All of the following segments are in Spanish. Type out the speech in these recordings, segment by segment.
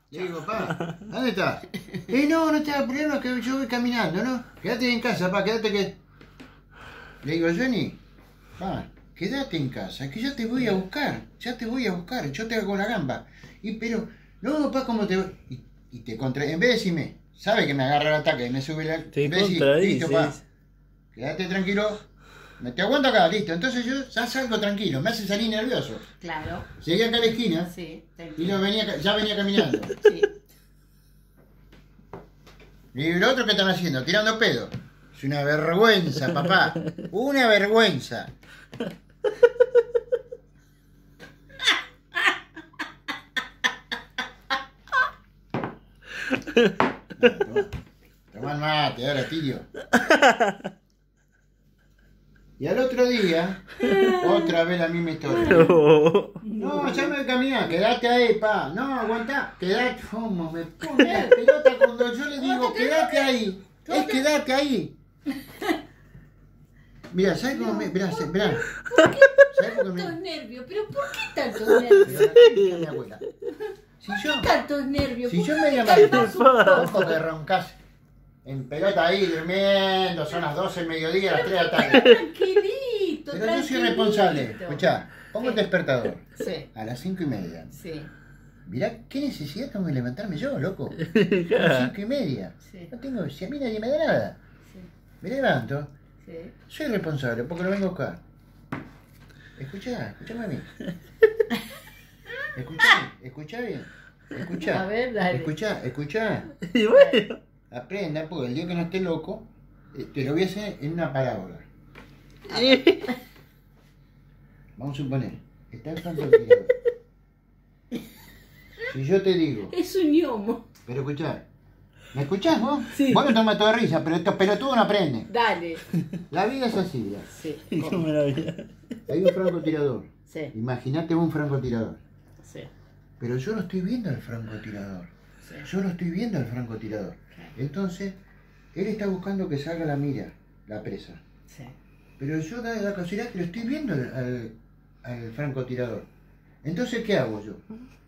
Le digo, pa, ¿dónde estás? No, no te da problema, que yo voy caminando, ¿no? Quédate en casa, pa, quédate que... Le digo, Johnny, pa, quédate en casa, que ya te voy a buscar, yo te hago la gamba. Pero, no, pa, ¿cómo te voy? Y te contra... En vez de decirme, sabe que me agarra el ataque y me sube la... Te en vez de decir, listo, pa, quédate tranquilo, me te aguanto acá, listo. Entonces yo ya salgo tranquilo, me hace salir nervioso. Claro. Llegué acá a la esquina Sí, y ya venía caminando. Sí. Y lo otro que están haciendo, tirando pedo. Es una vergüenza, papá. Una vergüenza. Toma el mate, ahora, tío. Y al otro día, otra vez la misma historia. No, ya me voy a caminar, quédate ahí, pa. No, aguantá, quédate. ¿Cómo me pone la pelota cuando yo le digo quédate ahí? Es quédate ahí. Mira, ¿sabes cómo me.? Mirá, ¿Por qué ¿sabes cómo tantos me.? nervios? ¿Pero por qué tantos nervios? Mira, mi abuela. Si ¿Por yo. qué tantos nervios? Si ¿Por yo qué me te llamaría. calmas un poco? Ojo que roncas. En pelota ahí, durmiendo, son las 12 del mediodía, las 3 de la tarde. Tranquilito, Pero yo soy responsable. Escuchá, pongo el despertador. Sí, A las 5:30. sí, Mirá, ¿qué necesidad tengo de levantarme yo, loco? A las 5:30. sí, No tengo, si a mí nadie me da nada. sí, Me levanto, sí. soy responsable porque lo vengo a buscar. Escuchame a mí. Escuchá bien. Escuchá. A ver, dale. Escuchá. Y bueno. Aprenda, porque el día que no esté loco, te lo voy a hacer en una parábola. Vamos a suponer, está el francotirador. Si yo te digo, Es un ñomo. pero escuchá, ¿me escuchás vos? Sí. Vos no tomas toda risa, pero estos pelotudos no aprenden. Dale. La vida es así, mirá. Sí, Qué maravilla. Hay un francotirador. sí, Imagínate un francotirador. sí. Pero yo no estoy viendo al francotirador. Sí. Yo no estoy viendo al francotirador. Entonces, él está buscando que salga la mira, la presa. Sí. Pero yo da la casualidad que lo estoy viendo al francotirador. Entonces, ¿qué hago yo?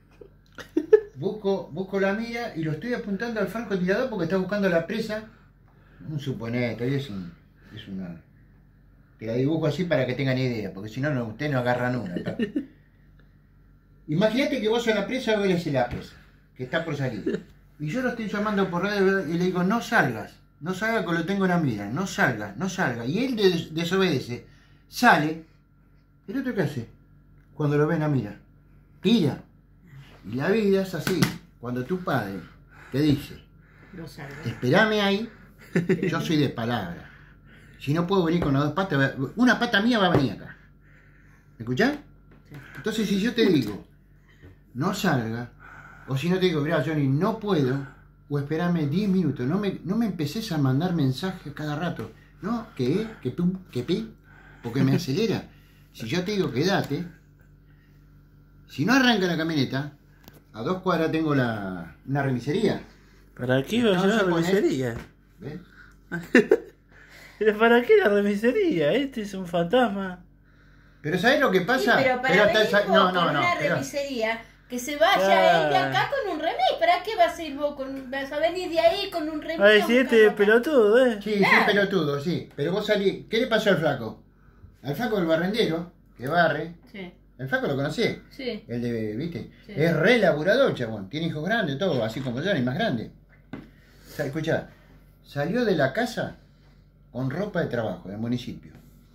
Busco la mira y lo estoy apuntando al francotirador porque está buscando la presa. Un suponete, es una... Te la dibujo así para que tengan idea, porque si no, ustedes no agarran una. Imagínate que vos sos la presa o eres la presa, que está por salir. Y yo lo estoy llamando por radio y le digo, no salgas que lo tengo en la mira, no salgas. Y él desobedece, sale. ¿El otro qué hace? Cuando lo ve en la mira, tira. Y la vida es así, cuando tu padre te dice, No salgo. espérame ahí, yo soy de palabra. Si no puedo venir con las dos patas, una pata mía va a venir acá. ¿Me escuchás? Entonces si yo te digo, no salga, o si no te digo, mirá Johnny, no puedo, o esperame 10 minutos, no me empeces a mandar mensajes cada rato, ¿no? Que pum, que pi, porque me acelera. Si yo te digo quédate, si no arranca la camioneta, a 2 cuadras tengo una remisería. ¿Para qué iba a llevar la remisería? ¿Ves? ¿Pero para qué la remisería? Este es un fantasma. Pero ¿sabés lo que pasa? Sí, pero para venir está- vos con una pero- remisería, que se vaya Claro. él de acá con un remis. ¿Para qué vas a ir vos? Vas a venir de ahí con un remis. Va a decir este acá? pelotudo, Sí, Claro. sí, pelotudo, sí. Pero vos salís. ¿Qué le pasó al flaco? Al flaco del barrendero, que barre. Sí, El flaco lo conocí. sí. El de, ¿viste? Sí. Es re laburador, chabón. Tiene hijos grandes, todo, así como yo, y más grande. Escuchá, salió de la casa con ropa de trabajo del municipio.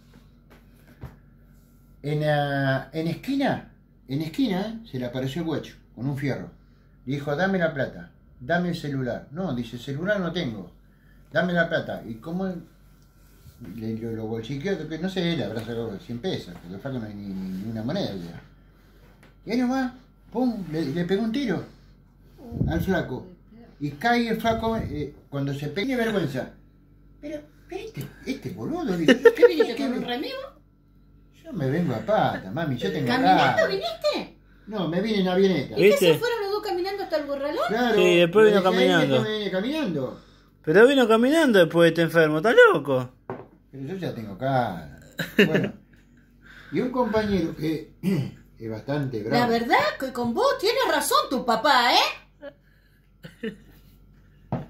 En esquina, se le apareció el guacho con un fierro. Dijo, dame la plata, dame el celular. No, dice, celular no tengo, dame la plata. ¿Y cómo? Lo bolsiqueó, que no sé, le habrá sacado 100 pesos, porque el flaco no hay ni una moneda. Ya. Y ahí nomás, pum, le pegó un tiro al flaco. Y cae el flaco, cuando se pega, tiene vergüenza. Pero este boludo, digo, ¿Qué viniste con un remis? yo me vengo a pata, mami, yo tengo ¿Caminando ganas. viniste? No, me vine en avioneta. ¿Y qué ¿Viste? se fueron los dos caminando hasta el Borralón? Claro, Sí, después vino lo dejé ahí, caminando. después me vine caminando. Pero vino caminando después de este enfermo, ¿está loco? Pero yo ya tengo cara. Bueno, y un compañero que es bastante bravo. La verdad que con vos tiene razón tu papá, ¿eh?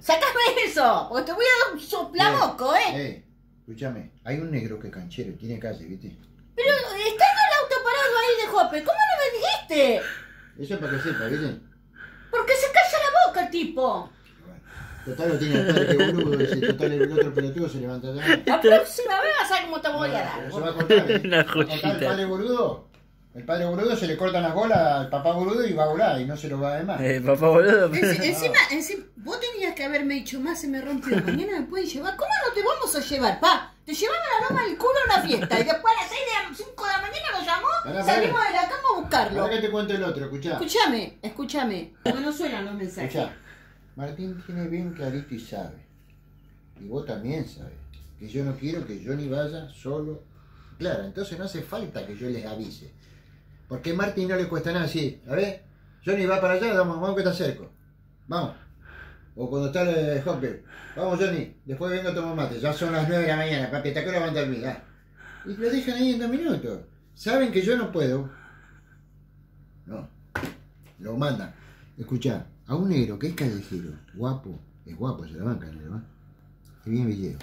Sacame eso, porque te voy a dar un soplamoco, Escúchame, hay un negro que es canchero, tiene calle, ¿viste? Pero está el auto parado ahí de Jope, ¿cómo no me dijiste? Eso es para que sepa, ¿viste? Porque se calla la boca el tipo. Total lo tiene el padre que boludo, dice, total el otro pelotudo se levanta allá. La próxima vez vas a ver cómo te voy a dar. Pero se va a contar, ¿eh? Una Va a contar joyita. el padre boludo se le cortan las bolas al papá boludo y va a volar y no se lo va a ver más. Papá boludo. Encima, vos tenías que haberme dicho más, se me rompió. Mañana me puedes llevar. ¿Cómo no te vamos a llevar, pa? Te llevamos la loma del culo a una fiesta y después a las 5 de la mañana lo llamó, Pará, salimos de la cama a buscarlo. Ahora que te cuento el otro, escuchá. Escúchame. Porque no suenan los mensajes. Escuchá. Martín tiene bien clarito y sabe. Y vos también sabés. Que yo no quiero que Johnny vaya solo. Claro, entonces no hace falta que yo les avise. Porque a Martín no le cuesta nada decir, a ver, Johnny va para allá, vamos que te acerco. Vamos. O cuando está el Hopper, vamos Johnny, después vengo a tomar mate, ya son las 9 de la mañana, papi, ¿te acuerdas de dormir? Y lo dejan ahí en 2 minutos. Saben que yo no puedo. No. Lo mandan. Escuchá, a un negro que es callejero, guapo, es guapo, se la banca, negro, ¿eh? Es bien villero.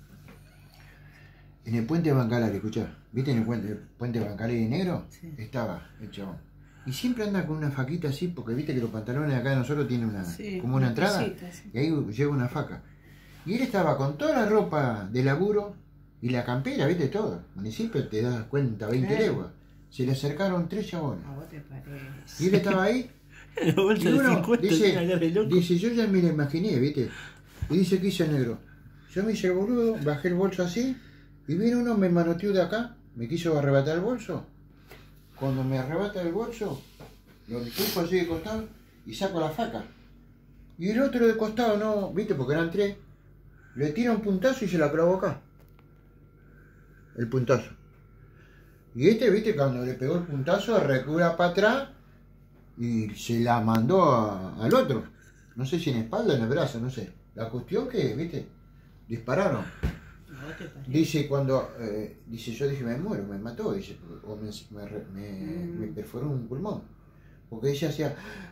En el puente de Bancalari, escuchá, ¿viste en el puente de Bancalari negro? Sí. Estaba el chabón. Y siempre anda con una faquita así, porque viste que los pantalones de acá de nosotros tienen una, Sí, como una entrada, cosita, sí. y ahí lleva una faca. Y él estaba con toda la ropa de laburo y la campera, viste todo. Municipio te das cuenta, 20 Claro. leguas. Se le acercaron 3 chabones. A vos te parece. Y él estaba ahí. La bolsa Y de uno 50 tiene una cara de loco. dice, yo ya me la imaginé, ¿viste? Y dice, ¿qué hizo el negro? Yo me hice el boludo, bajé el bolso así, y vino uno, me manoteó de acá, me quiso arrebatar el bolso. Cuando me arrebata el bolso, lo empujo así de costado y saco la faca. Y el otro de costado, no, ¿viste? Porque eran 3, le tira un puntazo y se la clavó acá. El puntazo. Y este, ¿viste? Cuando le pegó el puntazo, recula para atrás y se la mandó al otro. No sé si en espalda o en el brazo, no sé. La cuestión que, ¿viste? Dispararon. A vos te parece. Dice cuando, dice yo dije me muero, me mató, dice, o me perforó un pulmón. Porque ella hacía,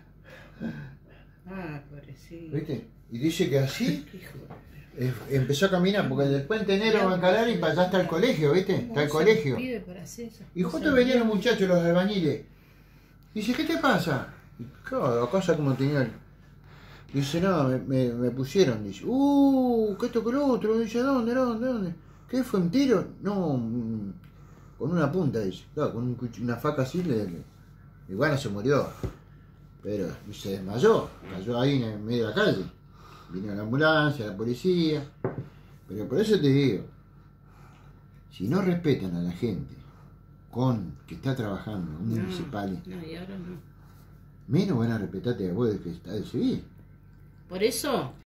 Ah, pobrecito. ¿viste? Y dice que así Hijo de- empezó a caminar, porque del puente negro a Bancalari para allá está el colegio, ¿viste? Está el ¿Cómo se colegio. pide para hacer esas Y cosas? justo venían los muchachos, los albañiles. Dice, ¿qué te pasa? Y claro, la cosa como tenía el... Dice, no, me pusieron, dice, que esto que lo otro, dice, ¿dónde? ¿Qué fue un tiro? No, con una punta, dice, claro, con una faca así, igual no se murió, pero se desmayó, cayó ahí en medio de la calle, vino la ambulancia, la policía, pero por eso te digo, si no respetan a la gente con que está trabajando, un municipal, No, y ahora no. menos van a respetarte a vos de que está de civil. Por eso